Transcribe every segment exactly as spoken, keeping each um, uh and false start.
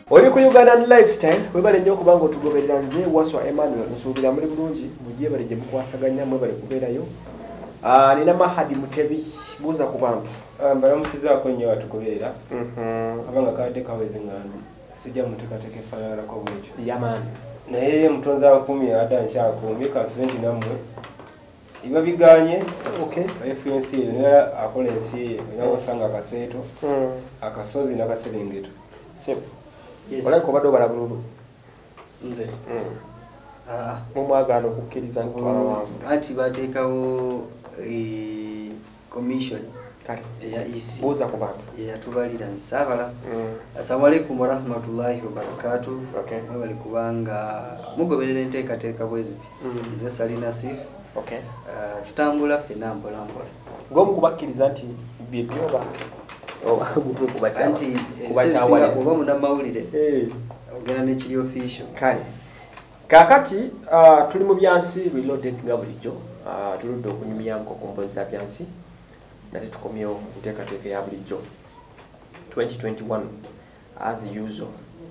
Oli ku Ugandan lifestyle webale nnyo kubanga otugoberera nze Waswa Emmanuel nsuubira muri bulungi mugiye bale gye mukwasaganya mwe bale kubeerayo. Ah nina Mahadi Mutebi buuza ku bantu. Mbala musizaako nnyo batugoberera. Mhm. Abanga kadde kaweze ngandi. Sijja mutekateke fanala ko bwekyo. Yaman. Naye mutonza akumi ada nkyakumi ka seventy namwe. Iba biganye. Okay. F N C ne akola ensi yawo sanga kaseto. Mhm. Akasozi nakaserengeto. Simple. Yes. Wala ko bado balabulu. Nze. Mm. Ah, mumwagano okukkiriza ntwala wangu. Ati bateekawo e commission kale ya E C. Buuza ku bantu. Ya tubalira nsabala. Mm. Assalamu alaykum wa rahmatullahi wa barakatuh. Okay. Mwebali kubanga mugoberera enteekateeka bweziti. Mm. Nze Salina Sif. Okay. Uh, tutambula fena mpola mpola. Ngomu kubakkiriza nti bye byoba. Oh, kubacha. Anti kubacha wale kuba muna mawulire. Eh. Ogenda ne kiri official. Kale. Kakati uh, tuli mu byansi reloaded nga bulijjo. Uh, tuludde okunyumya mu kompozi za byansi. Nate tukomyewo nteekateeka ya bulijjo. twenty twenty-one as usual.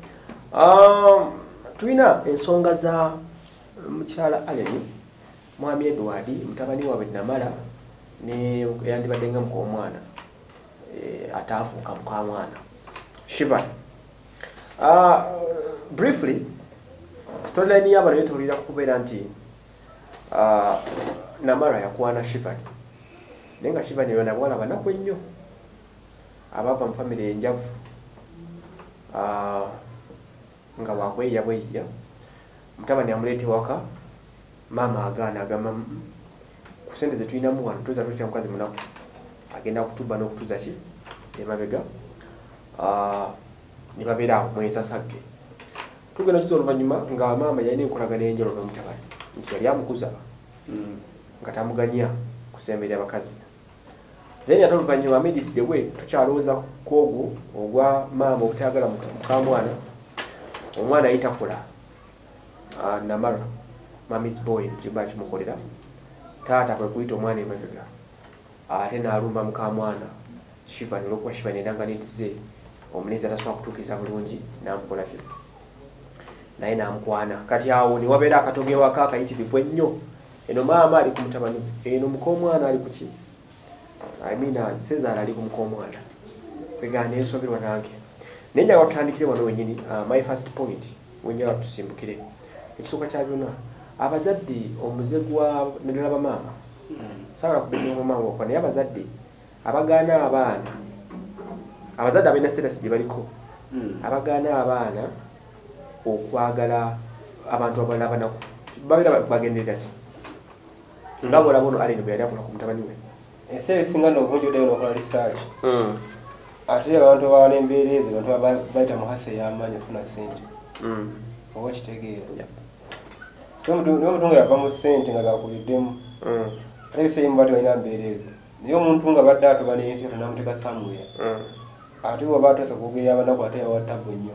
Um, tulina ensonga za mukyala Aleni Mwami Edward mutabani waabwe Namala ne yandibadde nga muko omwana e, ataafuuka muka mwana Shiva. Uh, briefly storyline yaba nayo tulira kubeera nti uh, Namala yakwana Shiva nenga Shiva ne bana bwala banakwe nnyo abava mu family enjavu uh, nga wakweya bweya mutabani amulete waka mama agana agamba kusente ze tulina mu wano tuza tutya mukazi munaku agenda kutuba n'okutuza ki emabega ah ni babera mwesa sage tugenda kizo oluvanyuma nga mama yalina enkolagana enjalo n'omutabani nti yali amukuza mm. nga tamuganya kusemberera abakazi then atoluvanyuma made is the way tukyalowooza kwogo ogwa mama okutayagala mukamwana omwana ayitakola uh, Namara Mami's boy kiba kimukolera taata kwe kuyita omwana emabega ate n'alumba mukamwana Shiva nilokuwa Shiva nedanga nitize omunezi atasobola kutuukiza bulungi n'amukola ki naye n'amukwana kati awo ne wabeera akatogewo akakayitirivu ennyo eno maama ali ku mutabani eno mukomwana ali ku ki I mean Cesar ali ku mukomwana begana ensoberwa nange nenjaga tutandikire wano wenyini uh, my first point wenjaga tusimbukire ekisooka kya byonna abazadde omuzegwa nedala bamaama mm. sawa kubizira mu mama okwana abazadde abagana abaana abazadde abena status gye baliko mm. abagana abaana okwagala abantu abalaba nako babira bagenderera ki mm. ngabo labono ali ne yali akola ku mutabani we ese singa ndo bojo deo nokola research mm. ate abantu abana embeereze abantu baita muhase y'amaanyi funa sente mm. oba kitegeera yeah. So omuntu nga yava mu ssente nga gakuliddemu mm. ate biseemu bati balina mbeereze naye omuntu nga badde atoba n'ensi namuteeka samwera mm. ate waba atosa kugeya abanaku ate yawattabu nnyo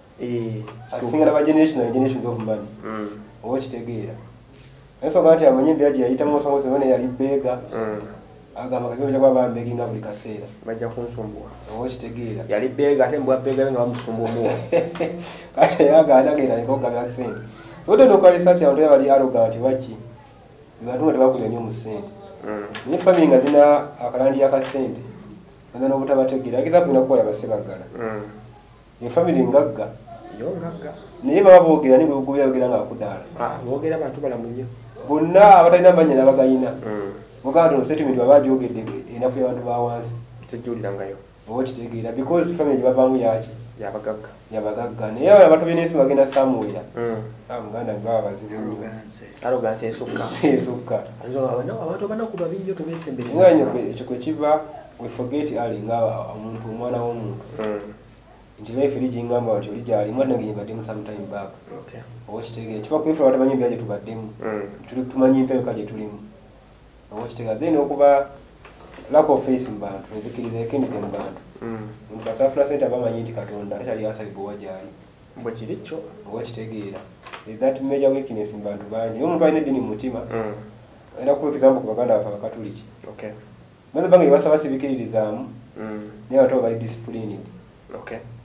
asinga naba generational generations of money mm. oba kitegeera ensonga nti amanyi embeera gye yayitamu osonga sebona yali beega mm. agamba kabyo bya kwaba beginga buli kaseera bajja kunsumbuwa oba kitegeera yali beega ate mbwa beega nga bamusumbuwa omuwa kale yaganda agenda nekoggamya sente so de no research abantu yabali arrogant wachi abantu tebakulya nnyo mu sente mm. ni family nga zina akalandi yakasente nga n'obutabategeera agiza kuina kwa yabasebagala mm. ni family ngagga yo ngagga naye baba boogera ni bwe yogera nga akudala ah boogera abantu bala munyo bonna abatalina banyana bagayina mm. muganda no statement babajogedde enafu y'abantu ba wansi tejulira ngayo oba kitegeera because family bavamu yaki yabagagga yabagagga naye abantu bato byenesi bagenda samwera mm. ah muganda baba bazibu arrogance esukka esukka abantu banakuba binyo tobesembereza nganya ekyo kwe kiba we forget ali nga omuntu omwana w'omuntu mm. nti life eri gingamba nti oli gyali mwana nange yebaddemu sometime back okay. oba kitegeera kiba kwefe batamanyi ebya gye tubaddemu mm. tuli tumanyi mpeeka gye tulimu oba kitegeera then okuba lack of faith mu bantu ezikiriza ekendedde mu bantu omuntu kasafuna sente abamanyi nti katonda akyali asalibwa gyali bwe kiri kyo oba kitegeera that major weakness mu bantu bangi naye omuntu alina eddiini mu mutima era ku example ku baganda baffe abakatuliki maze bange basaba sibikiririzaamu naye abantu bali disciplined okay.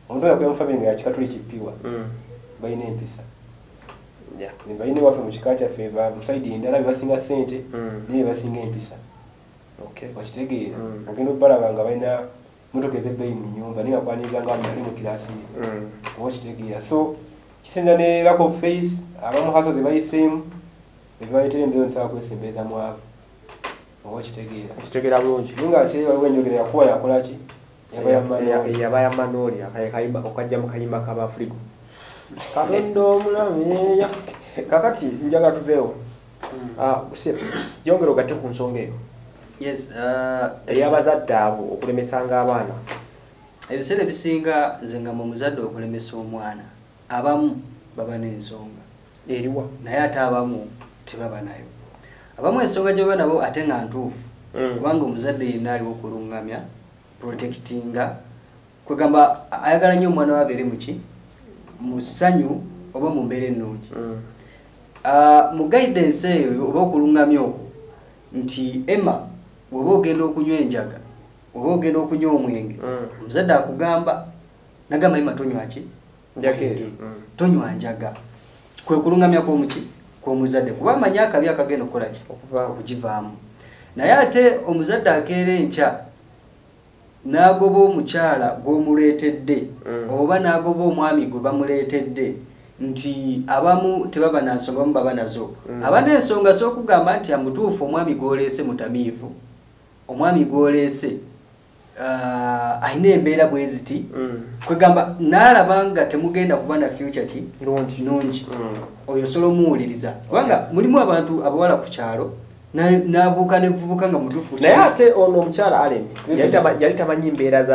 omuntu yakuya mu family nga yakikatuli kipiwa balina empisa balina waffe mu kika kyaffe musaidi endala bebasinga ssente naye bebasinga empisa okitegeera ogenda obbalaba nga balina motoka ez'ebbeeyi mu nnyumba naye nga kwaniriza nga ali mu kirasi ye oba okitegeera so kisinza ne lack of face abamu haso ze bayiseemu ezibaletera embeera nsaba kwesembereza mu abo oba okitegeera okitegeera bulungi naye nga ate waliwo enjogera yakuwa yakola ki yaba ya manooli okajja mu kayimba k'abafrigo katonda omulamu kakati njagala tuveewo yongera ogatte ku nsonga eyo ey'abazadde abo okulemesanga abaana ebiseera ebisinga nze nga mu muzadde okulemesa omwana abamu baba n'ensonga eriwa naye ate abamu tebaba nayo abamu ensonga gye baba nabo ate nga ntuufu kubanga omuzadde yenna aliwo okulungamya protectinga kwegamba ayagala nnyo omwana wabeere muki mu ssanyu oba mu mbeera ennungi mu guidance eyo oba okulungamya okwo nti Emma bw'oba ogenda okunywa enjaga oba ogenda okunywa omwenge omuzadde akugamba nagamba Emma tonywa ki tonywa njaga kwe kulungamya kw'omuki kw'omuzadde kuba amanyi akabi akagenda okukola ki okugivaamu naye ate omuzadde akeera enkya n'agoba omukyala gw'omuleetedde oba n'agoba omwami gwe bamuleetedde nti abamu tebaba na nsonga bamu baba nazo aba n'ensonga z'okugamba nti amutuufu omwami gw'oleese mutamiivu omwami gw'oleese alina embeera bwe ziti kwegamba n'alaba nga temugenda kuba na future ki nungi oyo osobola omuwuliriza kubanga mulimu abantu abawala ku kyalo n'abuuka nevubuka nga mutuufu naye ate ono omukyala alemi yali tamanyi mbeera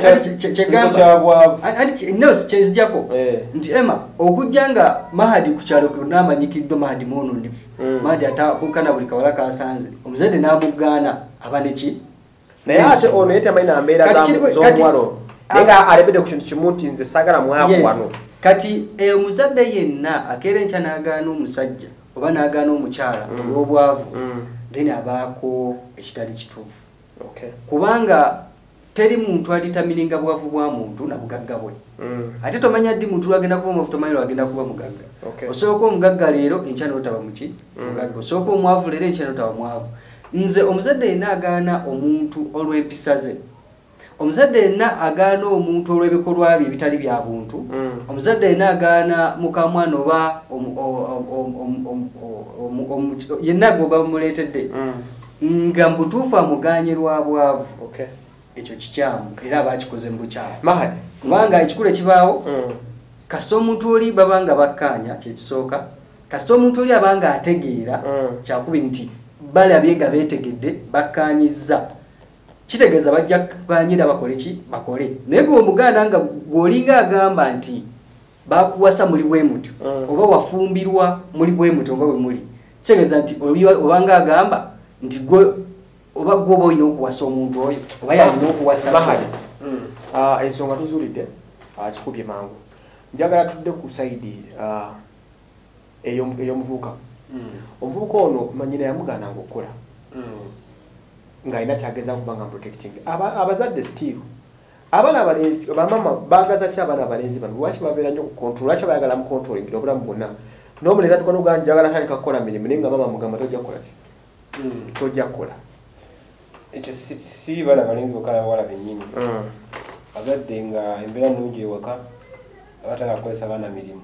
kyezijjako nti Emma okujja nga Mahadi ku kyalo n'amanyikiddwa Mahadi muwununifu Mahadi atabuuka na buli kawala kasanze omuzadde n'amugaana aba neki naye ate ono ye tamanyi na mbeera z'omuwala ono naye nga alebedde ku kintu kimu nti nze saagala mwavu wano kati omuzadde yenna akeera enkya n'agaana omusajja oba n'agaana omukyala olw'obwavu then abaako ekitali kituufu kubanga teri muntu alitamiringa bwavu bwa muntu na bugagga bwe ate tomanya ddi muntu lwagenda kuba omufu tomanyi lwagenda kuba mugagga osooka omugagga leero enkya n'otaba muki mugagga osooka omwavu leero enkya n'otaba mwavu nze omuzadde yenna agaana omuntu olw'empisa ze omuzadde yenna agaana omuntu olw'ebikolwa bye ebitali bya buntu omuzadde yenna agaana mukamwana oba yenna gwoba muleetedde nga mbutuufu amuganyirwa bwavu ekyo kikyamu era abakikoze mu bukyamu Mahadi kubanga ekikulu ekibaawo kasita omuntu oli babanga bakkaanya kyekisooka kasita omuntu oli abanga ategeera kyakubi nti balabye nga beetegedde bakkaanyizza kitegeeza bajja kukanyira bakole ki bakole naye gwe omuganda nga gwolinga agamba nti bakuwasa muli bwe mutyo oba wafumbirwa muli bwe mutyo nga bwe muli kitegeeza nti obanga agamba nti gwe oba gwe oba olina okuwasa omuntu oyo oba yalina okuwasa Mahadi ensonga tuzuulidde kikubye mangu njagala tudde ku sayidi ey'omuvubuka omuvubuka ono manyina yamugaananga okukola nga alina kyageza kuba nga protecting abazadde still abaana abalenzi bamama baagaza ki abaana abalenzi bano lwaki babeera nnyo ku control lwaki bayagala mu controlling obulamu bwonna n'omulenzi atukono gwa njagala tandika kukola mirimu naye nga mama mugamba tojja kukola ki tojja kukola ekyo si baana abalenzi bokka n'abawala bennyini bazadde nga embeera nnungi ewaka abatanga kukozesa baana mirimu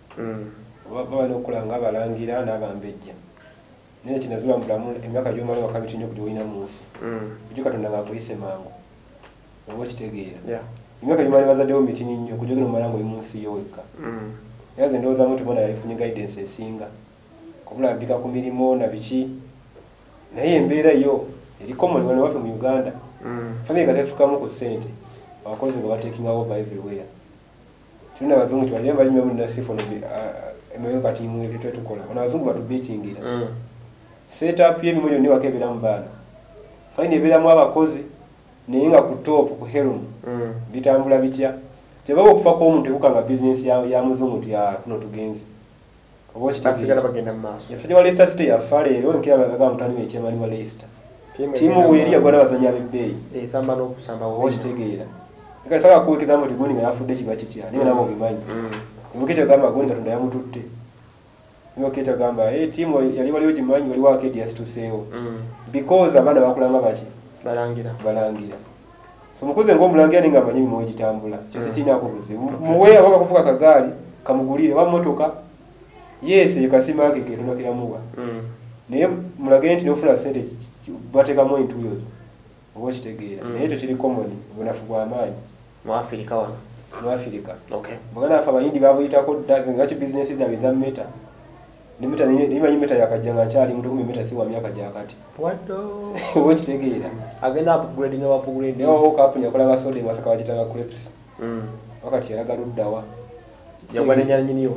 baba n'okola nga abalangira n'abambejja naye kinazula mu bulamu emyaka gy'omala ewaka bitinyo ku gy'olina mu nsi ekyo Katonda ng'akuyise mangu oba okitegeera emyaka gy'omala bazaddewo mitini nnyo ku gy'ogenda omala ng'oli mu nsi yo wekka era nze ndowoozamu nti bona yalifunye guidance esinga kumulambika ku mirimu na biki naye embeera yo eri common wano waffe mu Uganda family nga tesukamu ku ssente abakozi nga batekinga over everywhere tulina abazungu tibalina balimya mu nasifu emyoyo kati imwe ebyo tukola ono abazungu batubeetingira set up y'emimu yonna ewaka ebeeramu baana fine ebeeramu abakozi naye nga ku top ku herum bitambula bitya tebaba okufa kw'omuntu ekukanga bizinesi ya muzungu nti kuno tugenzi oba basigala bagenda mu maaso yasajja wa Leicester City yafa leero nkira bagaga mutani we ekyemani wa Leicester tiimu weeri yagwana abazanyi ab'ebbeeyi esamba n'okusamba oba okitegeera Kale saka kuwekeza mu tigoni nga yafudde kiba kitya. Niwe nabo bimanyi. Mukete gamba goni katonda yamututte. Niwe kete gamba eh timu yali waliwo kimanyi wali wa kedi yasituseewo. Because abana bakulanga baki balangira balangira. So mukuze ngo mulangira ninga manyi mu gitambula. Kyose kina kubuze. Muwe abaka kufuka kagaali kamugulire wa motoka. Yes yakasima yake ketonda kyamuwa. Mm. Naye mulagenti nofuna sente bateka mu into yours. Obo kitegeera. Naye ekyo kiri common bunafu bwa amaanyi mu Africa wano. Mu Africa. Okay. Bagana afa bayindi babuyitako ngachi business za biza meta. Ni meta ni ni meta yakajanga cyali mu tukumi meta si wa myaka jakati. Wado. Obo kitegeera. Agenda upgrading aba upgrading. Yo hoka apu nyakola basode masaka wajitanga crepes. Mm. Wakati yalaga ruddawa. Yabane nyanya nyiniyo.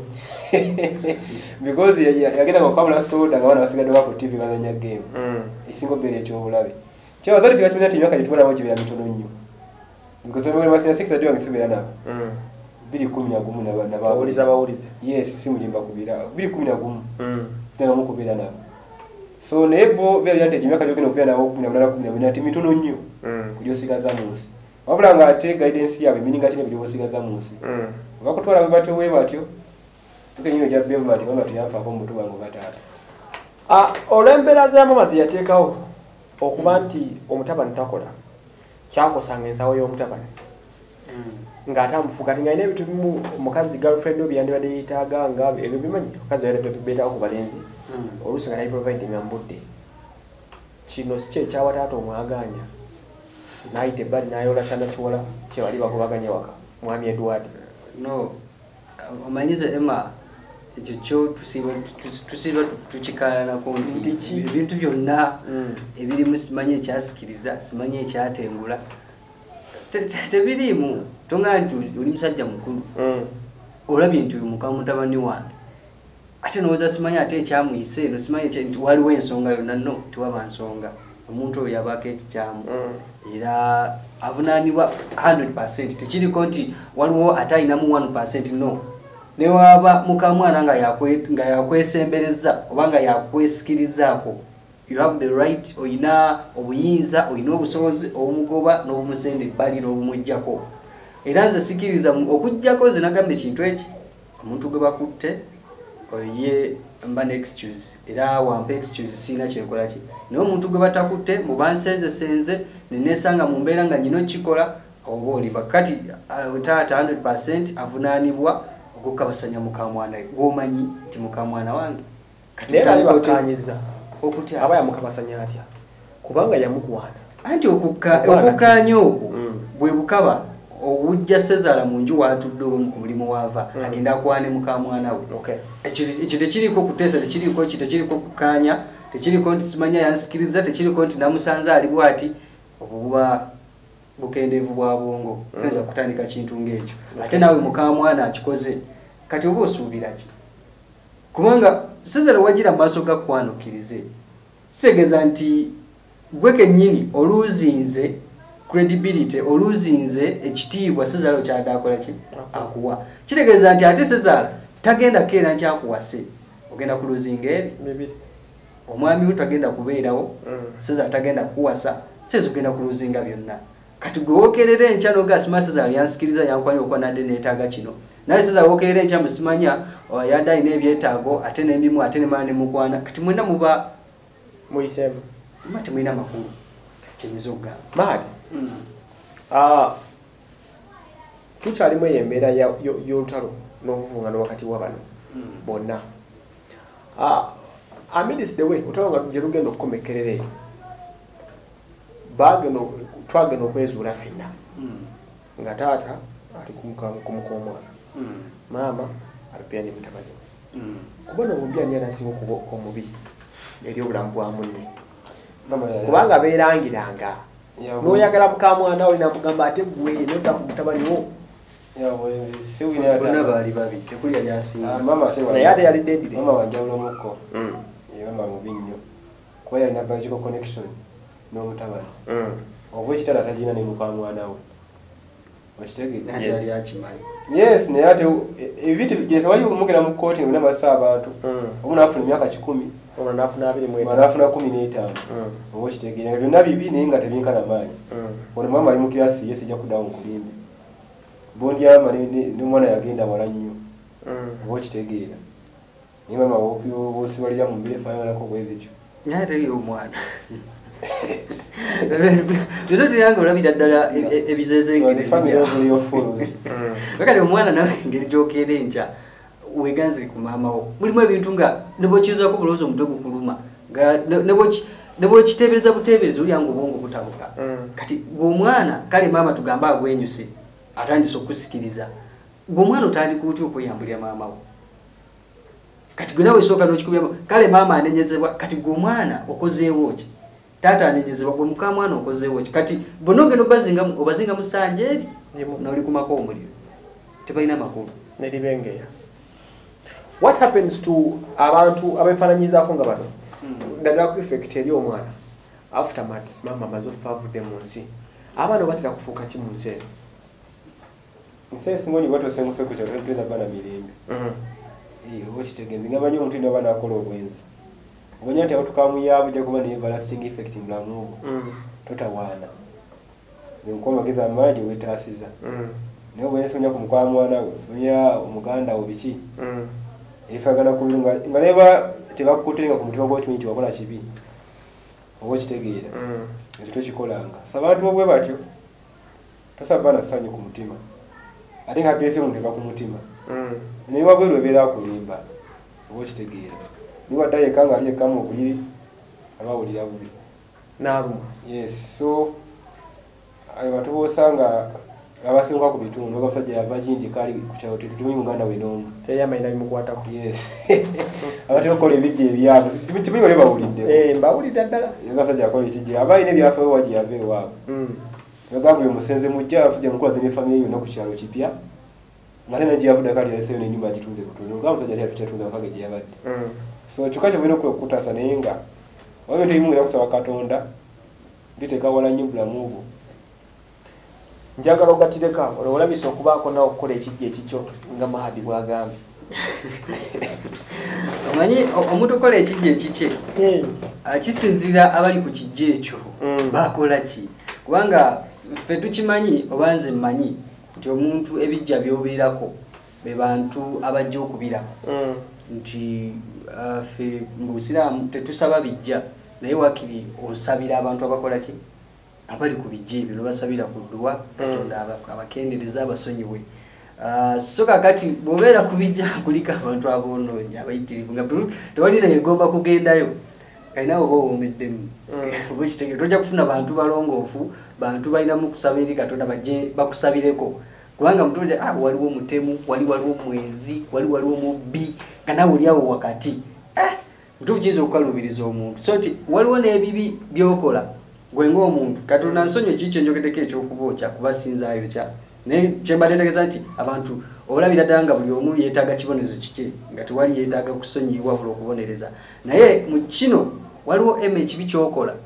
Because yagenda ko kabula soda ngabana basigadde ku T V bazanya game. Mm. Isingo bere ekyo bulabe. Kyo bazali tibachimya ati myaka yitubana boji bya mitono nnyo. Because we must six adi wangisibera na. Mm. biri kumi na gumu na bana ba. Bawuliza bawulize. Yes, si mujimba kubira. biri kumi na gumu. Mm. Sitanga mu kubira na. So nebo bya yante jimyaka yokino kupira na kumi na bana kumi na bana ati mitono nnyo. Mm. Kujosigaza munsi. Wabula nga ate guidance yabe mininga kine kujosigaza munsi. Mm. Bakutwala webatyo webatyo. Tukenyo ja bemba bati baba tuyafa ko mutu wangu batata. Ah, olembera za mama ziyateekawo okuba nti omutabani takola. Kyakosanga ensawo y'omutabani. Mm. Ng'ate amufuuka ati ng'alina ebintu bimu mukazi girlfriend obi yandibadde yeetaaga nga ebyo bimanyi mukazi yali beetaaga ku balenzi. Mm. Oluusi nga naye provide nga mbudde. Kino si kye ekyawa taata omwaganya. N'ayita ebbali n'ayola kyanakiwola kye bali bakubaganya waka. Mwami Edward. No. Omanyize Emma ekyo kyo tusiba tusiba tukikayanako nti ebintu byonna ebirimu simanyi ekyasikiriza simanyi ekyatengula tebirimu tonga nti oli musajja mukulu olabye nti uyu mukamu mutabani wange ate nooza simanyi ate ekyamuyise eno simanyi nti waliwo ensonga yonna no tiwaba nsonga omuntu oyo yabaako ekikyamu era avunaanibwa one hundred percent tekiriko nti waliwo ate ayinamu one percent no ne waba mukamwana nga yakwe nga yakwesembereza obanga yakwesikirizaako you have the right oyina obuyinza oyina obusobozi obumugoba n'obumusende bali n'obumujjako era nze sikiriza okujjako zinagambe kintu eki omuntu gwe bakutte oye mba ne excuse era wampa excuse sina kyenkola ki naye omuntu gwe batakutte mu bansenze senze nenesanga mu mbeera nga nyino kikola oba oli bakati taata one hundred percent avunaanibwa okukabasanya mukamwana gwomanyi nti mukamwana wange naye bali bakanyiza okutya aba yamukabasanya atya kubanga yamukwana anti okukkaanya okwo bwe bukaba obujja sezala mu nju watudde omulimu wava agenda akwane mukamwana we ekyo tekiriko kuteesa tekiriko ki tekiriko kukkaanya tekiriko nti simanya yansikiriza tekiriko nti namusanze ali bwati obuba bukendeevu bwa bwongo tuyinza kutandika kintu ng'ekyo ate nawe mukamwana akikoze kati oba osuubira ki kubanga sezala wagira mu maaso ga kwanukirize segeza nti gwe kennyini oluuzinze credibility oluuzinze ekitiibwa sezala okyadde akola ki akuwa kitegeeza nti ate sezala tagenda keera nkyakuwase ogenda kuluzinga ebi omwami we tagenda kubeerawo sezala tagenda kukuwasa seza ogenda kuluzinga byonna kati gwe wokerera enkya noga simanya sezala yansikiriza yankwanya okuba nadde neetaaga kino naye sezala wokerera enkya musimanya yadde alina ebyetaago ate n'emimu ate nemala nemukwana kati mwena muba muyiseemu muba temulina makulu kyemiza okugamba maadi tukyalimu eyo embeera y'olutalo n'obuvungano wakati wa bano bonna amidis the way otalo nga gye lugenda okukomekerera eyo twagenda okwezuula ffenna nga taata ali kumuka omwana maama alipira ne mutabani we kuba n'omubi ani anasinga okuba omubi eri obulamu bwa munne kubanga beerangiranga n'oyagala mukamwana olina mugamba ate gwe nodda ku mutabani wo bonna baali babi tekuli yali asinga naye ate yali dedire mama wanjawulo mukko mama mubi nnyo kuba yalina biological connection n'omutabani oba ekitala tagina ne mukamwana we okitegeeza yes naye ate ebintu gyesa wali omugera mu kkooti nga binamasa abantu omu naafuna emyaka kikumi naafuna kumi n'etaano oba okitegeera nga byonna bibi naye nga tebinkana maanyi ono mama ali mu kirasi ye sijja kuddawo nkulimbe bondi ama n'omwana yagenda wala nnyo oba okitegeera naye maama wosibalira mu mbiri efaananako bwezityo naye teri omwana byonna tiranga olabira ddala ebizezengerekati omwana nawe engeri gyogera enkya weganzire ku maama wo mulimu ebintu nga nebwokirizako bulowooza omutwe gukuluma nebwokiteebereza buteebereza olyanga obwongo butabuka kati gweomwana kale maama tugambe agwenyuse atandise okusikiriza gweomwana otandika otya okweyambulira maama wo kati gwe nawe esooka n'okikubya kale maama anenyezebwa kati gweomwana okozeewo ki taata anenyezebwa gwe muka mwana okozeewo ki kati bonna ogenda obazinga musanja eri noli kumako omuliro tebalina makulu neribengeya. What happens to abantu abefaananyizaako nga bano naddala ku effect eri omwana after maths maama amaze okufa avudde mu nsi abaana batera kufuuka ki mu nsi eno nsi esinga onyi batosenguse ku kyalo tulina baana mirembe oba kitegenze nga manyi omuntu ina abaana akola obwenzi omanya nti abatukamuyaabu ojja kuba naye balasting effect mulamu ogwo totawaana nkuwa amagezi amangi weetaasiza naye obwensi onya ku mukwala mwana we sonya omuganda wo biki ebifaagana kubiru nga neba tebakukutenga ku mutima gw'okimanyi nti wakola kibi oba okitegeera ekyo tokikolanga sa abantu bwe batyo tosaba baana ssanyu ku mutima ate nga adresi omuntu eva ku mutima naye wabweru ebeera akulimba oba okitegeera niwadde yekka nga ali yekkamu obuliri abawulira bubi naaluma yes so abantu boosanga abasinga ku bitundu abasajja yava kindi kali ku kyalo tetumanyi muganda we n'omu teyamayina bimukwatako yes abantu bakola ebijja ebyabo timanyi wale bawulidde mbawulidde ddala abasajja akola ekijja aba alina ebyafaayo wajja yava ewaabwe bagamba oyo musenze mujja abasajja mukulaze n'efamiry yonna ku kyalo kipya ngate naye gyeyavudde kati yaleseyo n'ennyumba agitunze kutundu nga omusajja ali apikyatunze bakage gye yabadde so kyokka kyobulina okukutaasa naye nga oba bintu ebimu era kusaba katonda biteeka wala nnyo bulamu obwo njagala ogatireka olabisa okubaako nawe okukola ekijja ekikyo nga Mahadi bwagambye omanyi omuntu okola ekijja ekikye kisinzira abali ku kijja ekyo bakola ki kubanga ffe tukimanyi oba nze mmanyi nti omuntu ebijja byobeerako be bantu abajja okubirako nti ffe mu Busiraamu tetusaba bijja naye wakiri osabira abantu abakola ki abali ku bijja ebyo nobasabira ku ddwa katonda abakendereza abasonyiwe so kakati bw'obeera ku bijja kuliko abantu aboonoonyi abayitirivu nga tewalina yegomba kugendayo kalinawo oba owomeddemu oba ekitegeero tojja kufuna bantu balongoofu bantu balinamu kusaba eri katonda bajje bakusabireko kubanga mutoja ah waliwo mutemu wali waliwo mwezi wali waliwo mubbi kana uli awo wakati eh mutu kinzo okukalubiriza omuntu so ti waliwo n'ebibi byokola gwe ng'omuntu katonda nsonyo kiche njogedeko ekyokubookya kubasinzaayo kya naye kyembategeeza nti abantu olabira ddala nga buli omu yeetaaga kibonezo kike nga tewali yeetaaga kusonyiibwa buli okubonereza naye mu kino waliwo emu ekibi kyokola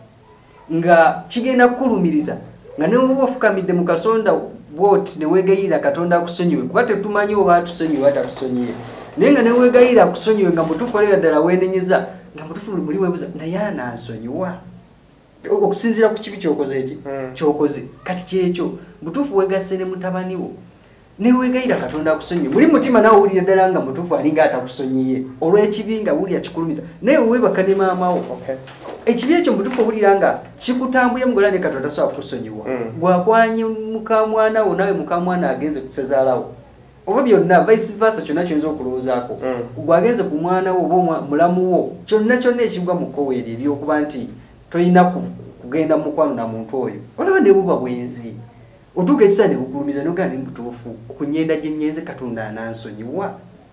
nga kigenda kukulumiriza nga ne woba ofukamidde mu kasonda bwoti ne weegayirira katonda akusonyiwe kuba tetumanyi oba atusonyiwe oba tatusonyiye naye nga ne weegayirira akusonyiwe nga mutuufu olabira ddala weenenyeza nga mutuufu muli weebuza naye anansonyiwa okusinziira ku kibi kyokoze eki kyokoze kati kyekyo mutuufu weegasse ne mutabani wo ne weegayirira katonda akusonyiwe muli mutima nawe owulira ddala nga mutuufu alinga atakusonyiye olw'ekibi nga wulira kikulumiza naye weebaka ne maama wo ekibi ekyo mutuufu owulira nga kikutambuye mugola ne katonda tasobola kukusonyiwa bwakwanye mukamwana wo nawe mukamwana agenze kusezaalawo oba byonna vice versa kyonna kiyinza okulowoozaako gwagenze ku mwana wo oba mulamu wo kyonna kyonna ekigwa mu kkowa eryo eryokuba nti tolina kugenda mu mukwano na muntu oyo olaba ne buba bwenzi otuuka ekisa ne bukulumiza nogaa ne mutuufu okunyenda gye nnyenze katonda anansonyiwa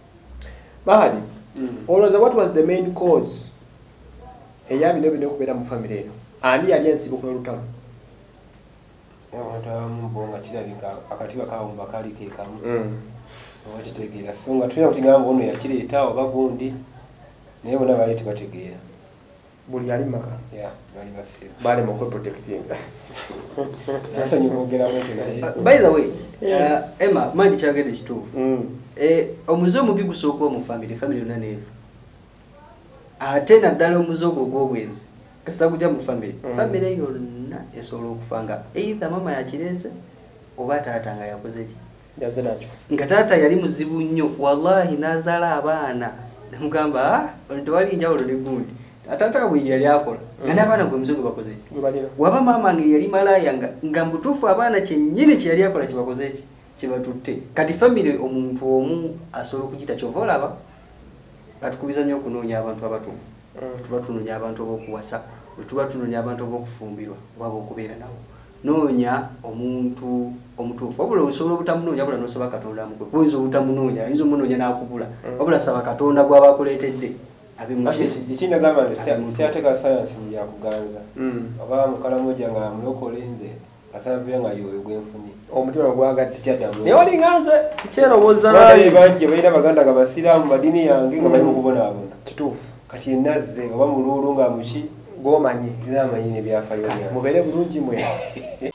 Mahadi olowooza what was the main cause eyabino bino okubeera mu famire eno ani yali ensibuko y'olutalo abantu abamu bo nga kirabika akatiba kaabo bakali keekamu oba kitegeera so nga tulina kutigamba ono yakireeta oba gundi naye bona baali tebategeera buli ali maka ya bali basiba bali mu protectinga nasonyi kwogera muntu naye by the way uh, Emma mandi kyagende kituufu eh omuze omubi gusooka mu family family yonna neefu ate naddala omuze ogwo ogw'obwenzi kasa kujja mu family family yonna esobola okufanga either mama yakireese oba taata nga yakoze ki yaze nakyo nga taata yali muzibu nnyo wallahi n'azaala abaana nemugamba tewali njawulo ne gundi atata bwe yali akola nga n'abaana gwe muzigo bakoze ki waba maama nge yali malaaya nga nga mbutuufu abaana kyennyini kye yali akola kibakoze ki kibatutte kati famire omuntu omu asobola okugita kyova olaba batukubiza nnyo okunoonya abantu abatuufu tuba tunoonya abantu ab'okuwasa tuba tunoonya abantu ab'okufumbirwa oba ab'okubeera nabo noonya omuntu omutuufu wabula osobola obutamunoonya wabula n'osaba katonda amukwe oyinza obutamunoonya oyinza omunoonya n'akubula wabula saba katonda gw'aba akuleetedde ekindagamba nti sityateeka sayansi yakuganza oba mukalamoja nga mulokole nze kasambira nga yoyo gwenfunye omutima gwagadde sityaddamu naye walinganze sikyerowooza naye bangi balina baganda nga basiraamu madini yange nga bali mu kubonaabona kituufu kati enazze oba muluulu nga muki gwomanyi era amanyi ne byafaayo mubeere bulungi mwe